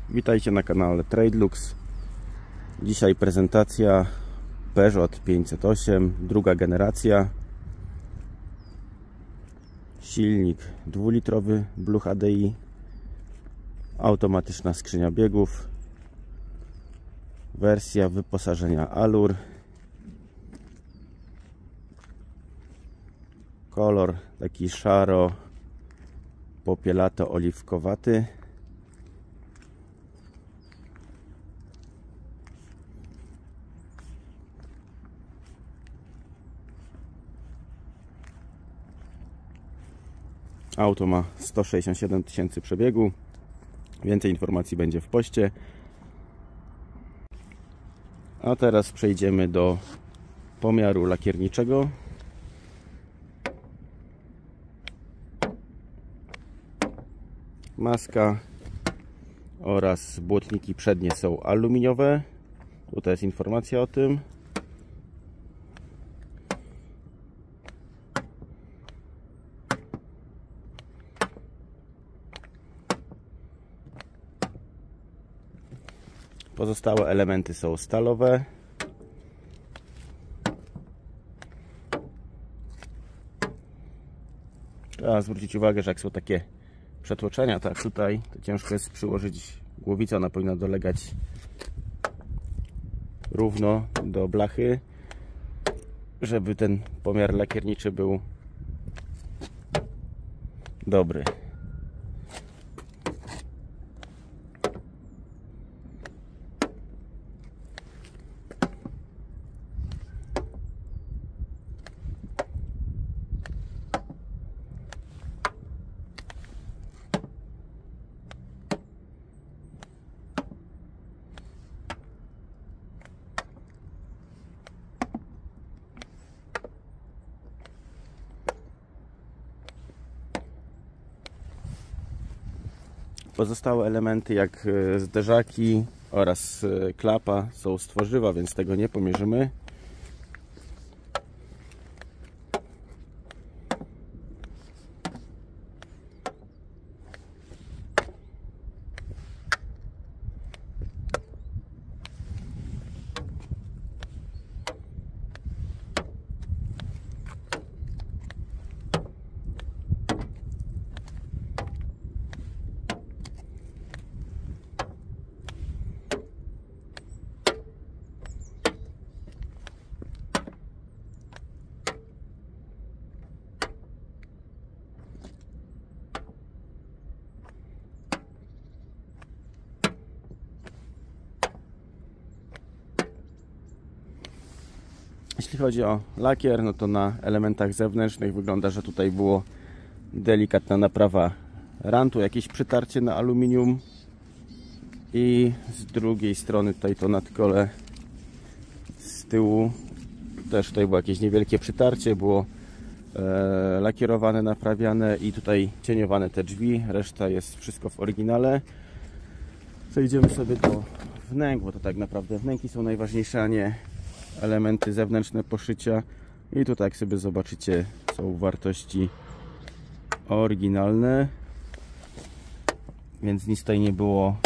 Witajcie na kanale Tradelux. Dzisiaj prezentacja Peugeot 508, druga generacja. Silnik 2-litrowy Blue HDI, automatyczna skrzynia biegów, wersja wyposażenia Allure, kolor taki szaro popielato oliwkowaty. Auto ma 167 tysięcy przebiegu. Więcej informacji będzie w poście. A teraz przejdziemy do pomiaru lakierniczego. Maska oraz błotniki przednie są aluminiowe. Tutaj jest informacja o tym. Pozostałe elementy są stalowe. Trzeba zwrócić uwagę, że jak są takie przetłoczenia, tak tutaj, to ciężko jest przyłożyć głowicę. Ona powinna dolegać równo do blachy, żeby ten pomiar lakierniczy był dobry. Pozostałe elementy jak zderzaki oraz klapa są z tworzywa, więc tego nie pomierzymy. Jeśli chodzi o lakier, no to na elementach zewnętrznych wygląda, że tutaj było delikatna naprawa rantu, jakieś przytarcie na aluminium i z drugiej strony tutaj to nadkole z tyłu też tutaj było jakieś niewielkie przytarcie, było lakierowane, naprawiane i tutaj cieniowane te drzwi, reszta jest wszystko w oryginale. Przejdziemy sobie do wnęk, bo to tak naprawdę wnęki są najważniejsze, a nie elementy zewnętrzne poszycia. I tutaj jak sobie zobaczycie, są wartości oryginalne, więc nic tutaj nie było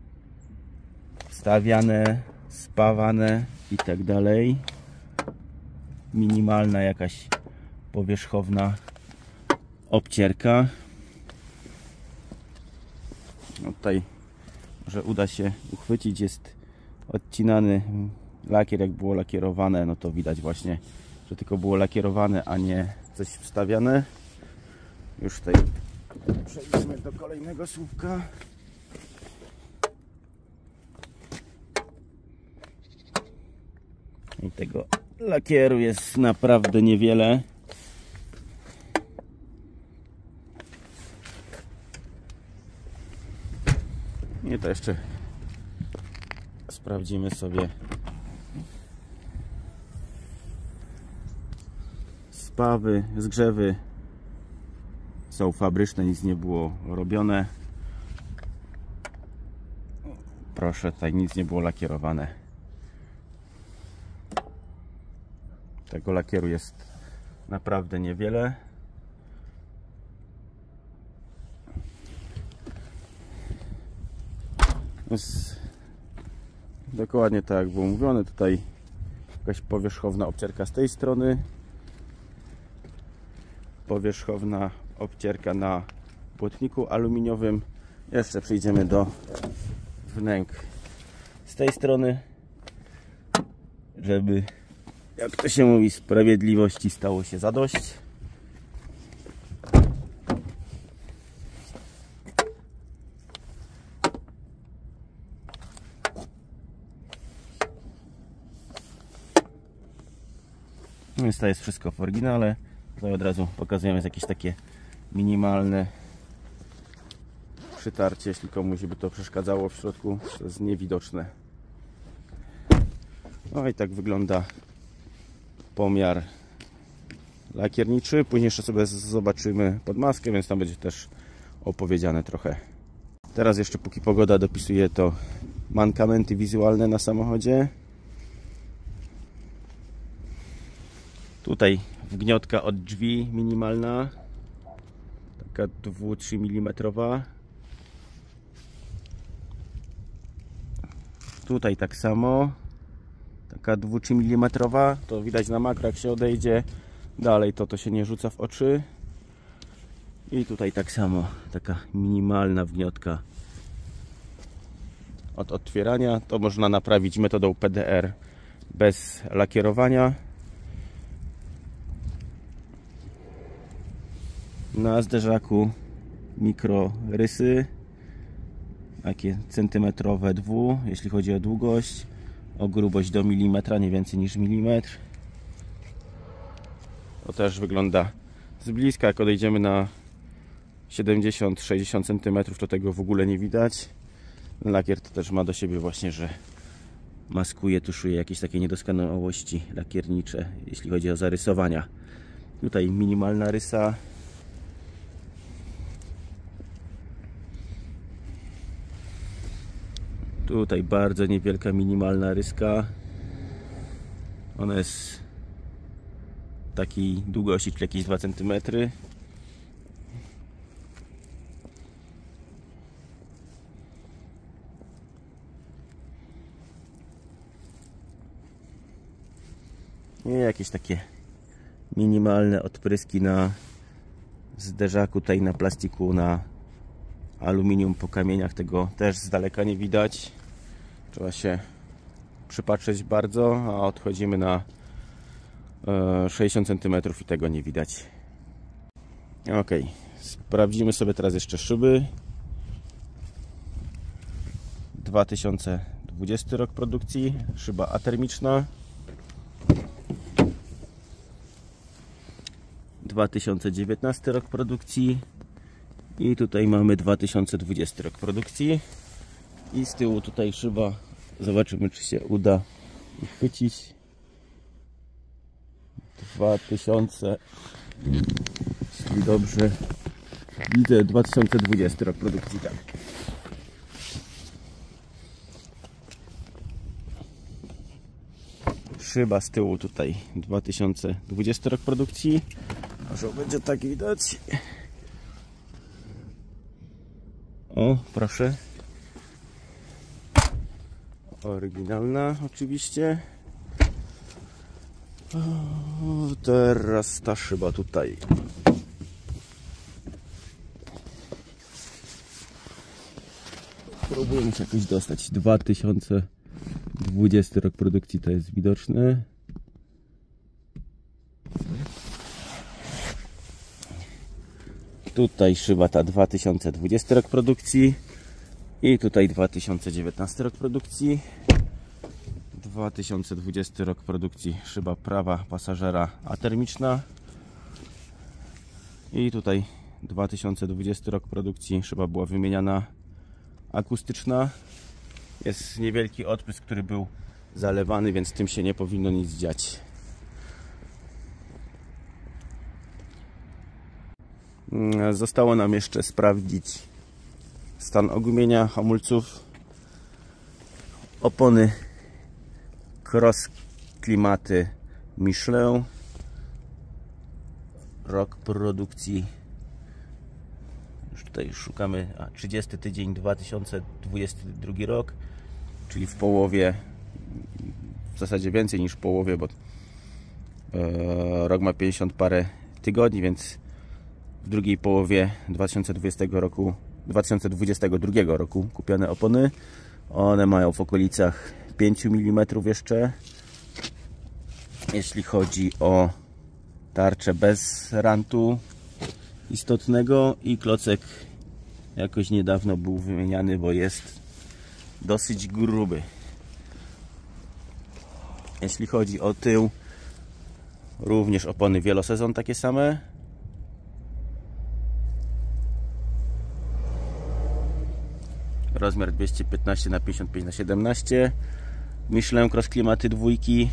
wstawiane, spawane i tak dalej. Minimalna jakaś powierzchowna obcierka. No tutaj może uda się uchwycić, jest odcinany lakier. Jak było lakierowane, no to widać właśnie, że tylko było lakierowane, a nie coś wstawiane. Już tutaj przejdziemy do kolejnego słupka. I tego lakieru jest naprawdę niewiele. I to jeszcze sprawdzimy sobie spawy, zgrzewy są fabryczne, nic nie było robione. Proszę, tutaj nic nie było lakierowane. Tego lakieru jest naprawdę niewiele. Jest dokładnie tak jak było mówione. Tutaj jakaś powierzchowna obcierka z tej strony, powierzchowna obcierka na płotniku aluminiowym. Jeszcze przejdziemy do wnęk z tej strony, żeby, jak to się mówi, sprawiedliwości stało się zadość. Więc to jest wszystko w oryginale. Tutaj od razu pokazujemy jakieś takie minimalne przytarcie, jeśli komuś by to przeszkadzało w środku, to jest niewidoczne. No i tak wygląda pomiar lakierniczy. Później jeszcze sobie zobaczymy podmaskę, więc tam będzie też opowiedziane trochę. Teraz jeszcze, póki pogoda dopisuje, to mankamenty wizualne na samochodzie. Tutaj wgniotka od drzwi minimalna, taka 2-3 mm. Tutaj tak samo, taka 2-3 mm. To widać na makro, jak się odejdzie. Dalej to się nie rzuca w oczy. I tutaj tak samo, taka minimalna wgniotka od otwierania. To można naprawić metodą PDR bez lakierowania. Na zderzaku mikrorysy, takie centymetrowe jeśli chodzi o długość, o grubość do milimetra, nie więcej niż milimetr. To też wygląda z bliska. Jak odejdziemy na 70-60 cm, to tego w ogóle nie widać. Lakier to też ma do siebie właśnie, że maskuje, tuszuje jakieś takie niedoskonałości lakiernicze, jeśli chodzi o zarysowania. Tutaj minimalna rysa. Tutaj bardzo niewielka minimalna ryska. Ona jest takiej długości, czyli jakieś 2 cm. I jakieś takie minimalne odpryski na zderzaku, tutaj na plastiku, na aluminium po kamieniach. Tego też z daleka nie widać. Trzeba się przypatrzeć bardzo, a odchodzimy na 60 cm i tego nie widać. Ok, sprawdzimy sobie teraz jeszcze szyby. 2020 rok produkcji, szyba atermiczna. 2019 rok produkcji i tutaj mamy 2020 rok produkcji. I z tyłu tutaj szyba, zobaczymy, czy się uda chwycić. 2000, jeśli dobrze widzę, 2020 rok produkcji, tak. Szyba z tyłu tutaj 2020 rok produkcji. Może będzie tak widać. O, proszę. Oryginalna oczywiście. O, teraz ta szyba tutaj. Próbujemy się jakoś dostać. 2020 rok produkcji, to jest widoczne. Tutaj szyba ta 2020 rok produkcji i tutaj 2019 rok produkcji. 2020 rok produkcji, szyba prawa pasażera atermiczna. I tutaj 2020 rok produkcji, szyba była wymieniana akustyczna. Jest niewielki odprysk, który był zalewany, więc tym się nie powinno nic dziać. Zostało nam jeszcze sprawdzić stan ogumienia hamulców. Opony Cross Klimaty Michelin. Rok produkcji. Już Tutaj szukamy 30 tydzień 2022 rok, czyli w połowie, w zasadzie więcej niż w połowie, bo rok ma 50 parę tygodni, więc w drugiej połowie 2022 roku kupione opony. One mają w okolicach 5 mm jeszcze. Jeśli chodzi o tarczę bez rantu istotnego, i klocek jakoś niedawno był wymieniany, bo jest dosyć gruby. Jeśli chodzi o tył, również opony wielosezon takie same. Rozmiar 215 na 55 na 17. Michelin Cross Klimaty dwójki.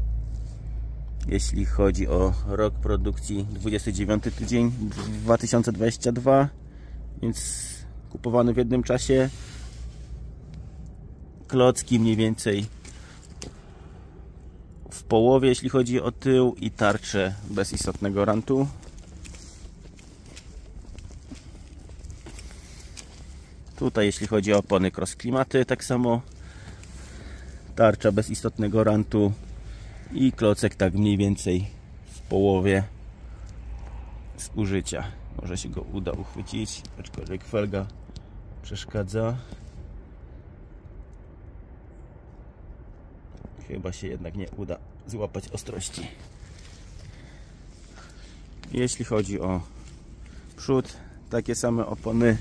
Jeśli chodzi o rok produkcji, 29 tydzień 2022, więc kupowany w jednym czasie. Klocki mniej więcej w połowie, jeśli chodzi o tył, i tarczę bez istotnego rantu. Tutaj jeśli chodzi o opony Cross Klimaty, tak samo tarcza bez istotnego rantu i klocek tak mniej więcej w połowie zużycia. Może się go uda uchwycić, aczkolwiek felga przeszkadza. Chyba się jednak nie uda złapać ostrości. Jeśli chodzi o przód, takie same opony,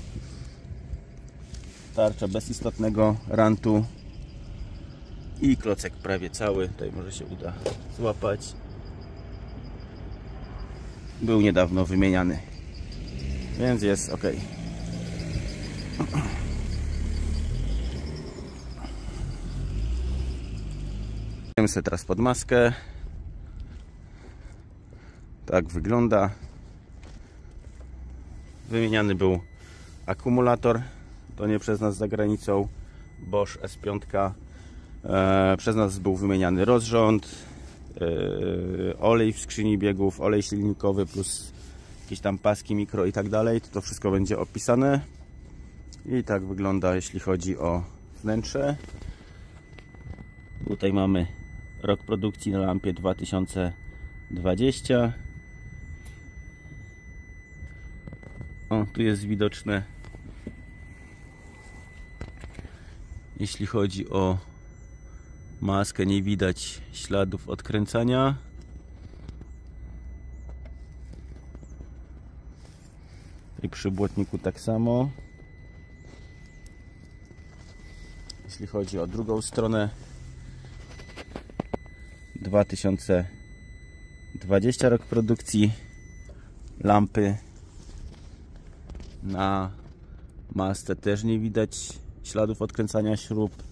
tarcza bez istotnego rantu i klocek prawie cały. Tutaj może się uda złapać. Był niedawno wymieniany, więc jest ok. Idziemy sobie teraz pod maskę. Tak wygląda. Wymieniany był akumulator. To nie przez nas za granicą. Bosch S5. Przez nas był wymieniany rozrząd, olej w skrzyni biegów, olej silnikowy plus jakieś tam paski mikro i tak dalej. To wszystko będzie opisane. I tak wygląda, jeśli chodzi o wnętrze. Tutaj mamy rok produkcji na lampie 2020. O, tu jest widoczne, jeśli chodzi o maskę, nie widać śladów odkręcania. I przy błotniku tak samo. Jeśli chodzi o drugą stronę, 2020 rok produkcji. Lampy na masce też nie widać śladów odkręcania śrub.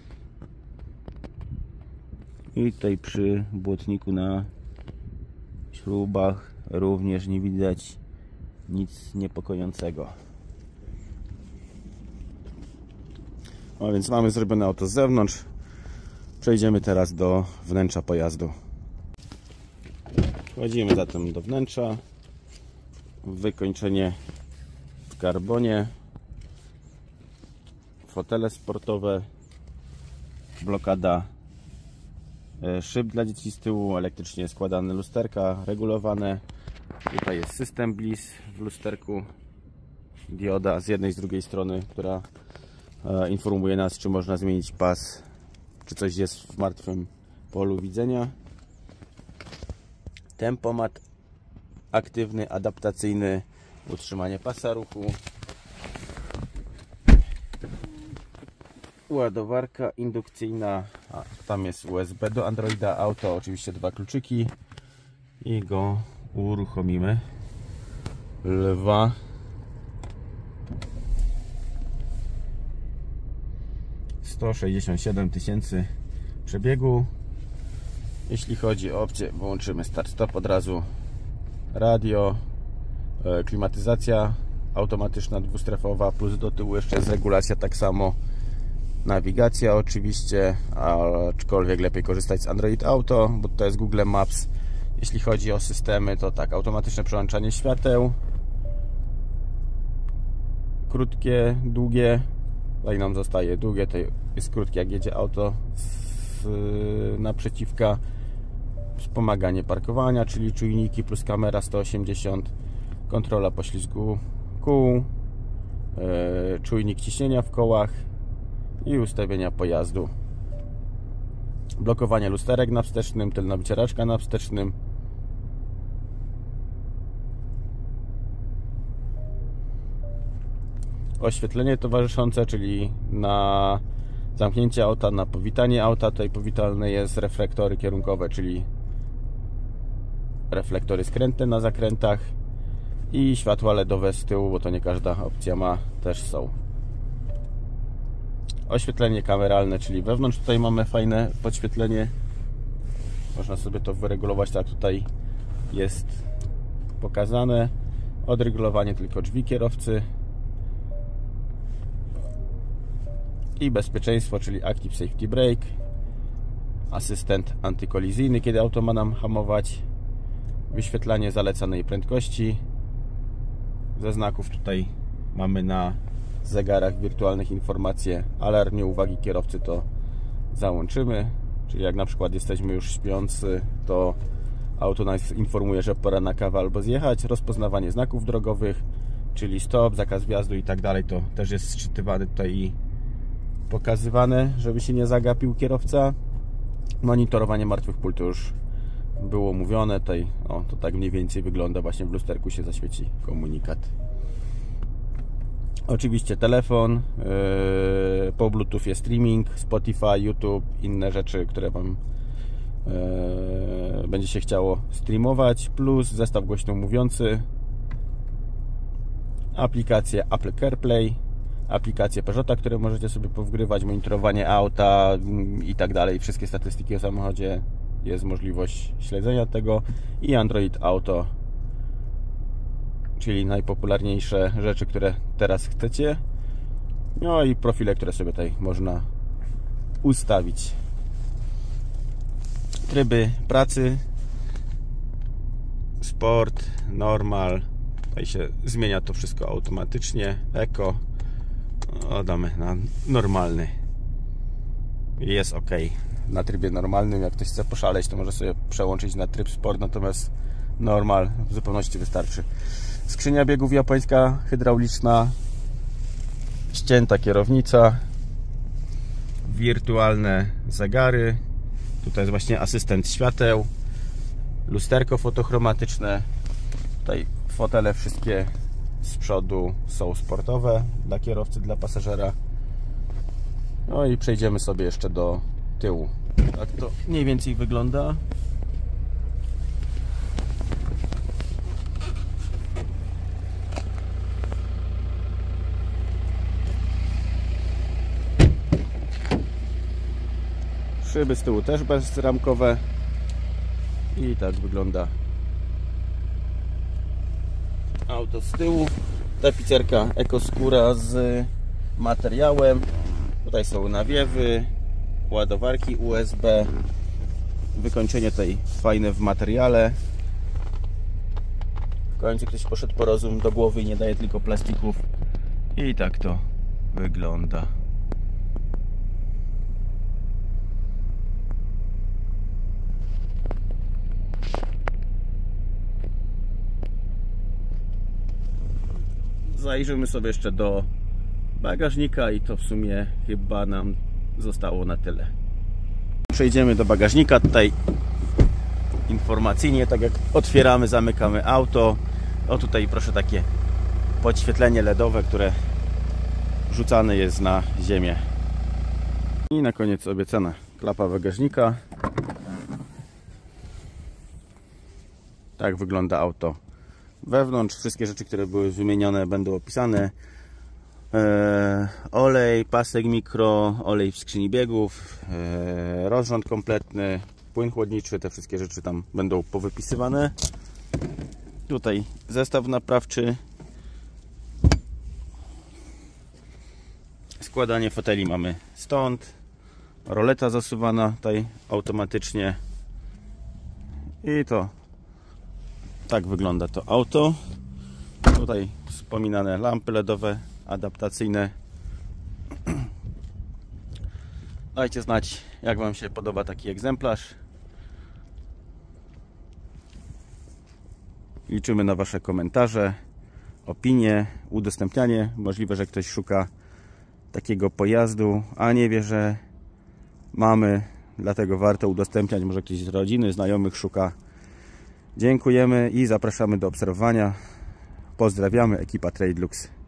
I tutaj przy błotniku na śrubach również nie widać nic niepokojącego. A więc mamy zrobione auto z zewnątrz. Przejdziemy teraz do wnętrza pojazdu. Wchodzimy zatem do wnętrza. Wykończenie w karbonie. Fotele sportowe. Blokada szyb dla dzieci z tyłu, elektrycznie składane lusterka, regulowane. Tutaj jest system Bliss w lusterku. Dioda z jednej i z drugiej strony, która informuje nas, czy można zmienić pas, czy coś jest w martwym polu widzenia. Tempomat aktywny, adaptacyjny, utrzymanie pasa ruchu. Ładowarka indukcyjna, tam jest USB do Androida Auto, oczywiście 2 kluczyki i go uruchomimy. Lwa. $167 000 przebiegu. Jeśli chodzi o opcję, włączymy start-stop od razu. Radio, klimatyzacja automatyczna dwustrefowa, plus do tyłu jeszcze jest regulacja, tak samo nawigacja oczywiście, aczkolwiek lepiej korzystać z Android Auto, bo to jest Google Maps. Jeśli chodzi o systemy, to tak, automatyczne przełączanie świateł, krótkie, długie. Tutaj nam zostaje długie, to jest krótkie, jak jedzie auto naprzeciwka. Wspomaganie parkowania, czyli czujniki plus kamera 180, kontrola poślizgu kół, czujnik ciśnienia w kołach i ustawienia pojazdu. Blokowanie lusterek na wstecznym, tylna wycieraczka na wstecznym. Oświetlenie towarzyszące, czyli na zamknięcie auta, na powitanie auta. Tutaj powitalne jest reflektory kierunkowe, czyli reflektory skrętne na zakrętach i światła LEDowe z tyłu, bo to nie każda opcja ma, też są. Oświetlenie kameralne, czyli wewnątrz tutaj mamy fajne podświetlenie. Można sobie to wyregulować, tak tutaj jest pokazane. Odregulowanie tylko drzwi kierowcy. I bezpieczeństwo, czyli Active Safety Brake. Asystent antykolizyjny, kiedy auto ma nam hamować. Wyświetlanie zalecanej prędkości. Ze znaków tutaj mamy na zegarach wirtualnych informacje. Alarm nieuwagi kierowcy to załączymy. Czyli jak na przykład jesteśmy już śpiący, to auto nas informuje, że pora na kawę albo zjechać. Rozpoznawanie znaków drogowych, czyli stop, zakaz wjazdu i tak dalej. To też jest sczytywane tutaj i pokazywane, żeby się nie zagapił kierowca. Monitorowanie martwych pól to już było mówione. Tutaj, to tak mniej więcej wygląda. Właśnie w lusterku się zaświeci komunikat. Oczywiście telefon, po Bluetooth jest streaming, Spotify, YouTube, inne rzeczy, które Wam będzie się chciało streamować, plus zestaw głośno mówiący, aplikacje Apple CarPlay, aplikacje Peugeota, które możecie sobie powgrywać, monitorowanie auta i tak dalej, wszystkie statystyki o samochodzie, jest możliwość śledzenia tego, i Android Auto, czyli najpopularniejsze rzeczy, które teraz chcecie. No i profile, które sobie tutaj można ustawić. Tryby pracy, sport, normal. Tutaj się zmienia to wszystko automatycznie. Eko. Damy na normalny. Jest ok. Na trybie normalnym, jak ktoś chce poszaleć, to może sobie przełączyć na tryb sport, natomiast normal w zupełności wystarczy. Skrzynia biegów japońska, hydrauliczna, ścięta kierownica, wirtualne zegary. Tutaj jest właśnie asystent świateł, lusterko fotochromatyczne. Tutaj fotele wszystkie z przodu są sportowe dla kierowcy, dla pasażera. No i przejdziemy sobie jeszcze do tyłu. Tak to mniej więcej wygląda. Szyby z tyłu też bezramkowe. I tak wygląda auto z tyłu. Tapicerka EcoScura z materiałem. Tutaj są nawiewy, ładowarki USB. Wykończenie tutaj fajne w materiale. W końcu ktoś poszedł po rozum do głowy i nie daje tylko plastików. I tak to wygląda. Zajrzymy sobie jeszcze do bagażnika i to w sumie chyba nam zostało na tyle. Przejdziemy do bagażnika. Tutaj informacyjnie, tak jak otwieramy, zamykamy auto. O, tutaj proszę, takie podświetlenie LEDowe, które rzucane jest na ziemię. I na koniec obiecana klapa bagażnika. Tak wygląda auto wewnątrz. Wszystkie rzeczy, które były wymienione, będą opisane. Olej, pasek mikro, olej w skrzyni biegów, rozrząd kompletny, płyn chłodniczy, te wszystkie rzeczy tam będą powypisywane. Tutaj zestaw naprawczy. Składanie foteli mamy stąd. Roleta zasuwana tutaj automatycznie. I to tak wygląda to auto. Tutaj wspominane lampy LEDowe, adaptacyjne. Dajcie znać, jak Wam się podoba taki egzemplarz. Liczymy na Wasze komentarze, opinie, udostępnianie. Możliwe, że ktoś szuka takiego pojazdu, a nie wie, że mamy, dlatego warto udostępniać. Może ktoś z rodziny, znajomych szuka. Dziękujemy i zapraszamy do obserwowania. Pozdrawiamy, ekipa Tradelux.